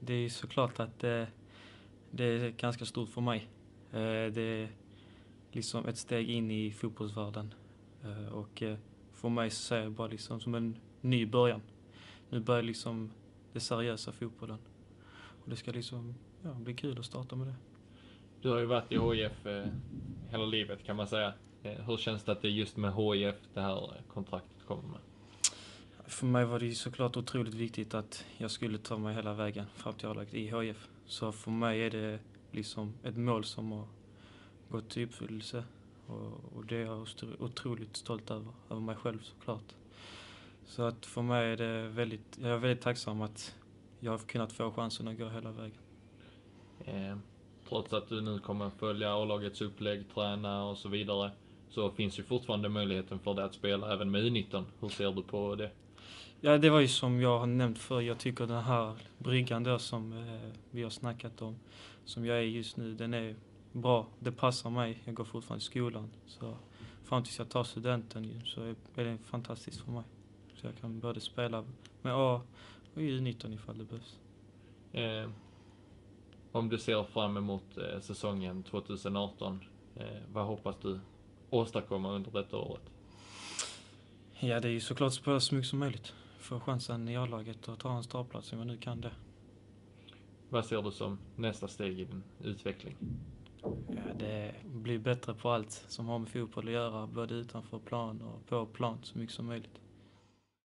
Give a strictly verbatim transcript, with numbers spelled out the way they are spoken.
det är såklart att det, det är ganska stort för mig. Det är liksom ett steg in i fotbollsvärlden. Och för mig så ser jag bara liksom som en ny början. Nu börjar liksom det seriösa fotbollen. Och det ska liksom ja, bli kul att starta med det. Du har ju varit i H I F eh, hela livet kan man säga. Eh, hur känns det att det är just med H I F det här kontraktet kommer med? För mig var det såklart otroligt viktigt att jag skulle ta mig hela vägen fram till A-laget i H I F. Så för mig är det liksom ett mål som har gått till uppfyllelse. Och, och det är jag otroligt stolt över, över mig själv såklart. Så att för mig är det väldigt, jag är väldigt tacksam att jag har kunnat få chansen att gå hela vägen. Eh, trots att du nu kommer följa A-lagets upplägg, träna och så vidare, så finns ju fortfarande möjligheten för dig att spela även med U nitton. Hur ser du på det? Ja, det var ju som jag har nämnt för. Jag tycker den här bryggan då som eh, vi har snackat om, som jag är just nu, den är bra. Det passar mig. Jag går fortfarande i skolan. Så fram tills jag tar studenten så är det fantastiskt för mig. Så jag kan både spela med A och U nitton ifall det behövs. Eh, om du ser fram emot eh, säsongen tjugo arton, eh, vad hoppas du åstadkomma under detta året? Ja, det är ju såklart spela så mycket som möjligt. Få chansen i A-laget och ta en startplats om jag nu kan det. Vad ser du som nästa steg i din utveckling? Ja, det blir bättre på allt som har med fotboll att göra, både utanför plan och på plan så mycket som möjligt.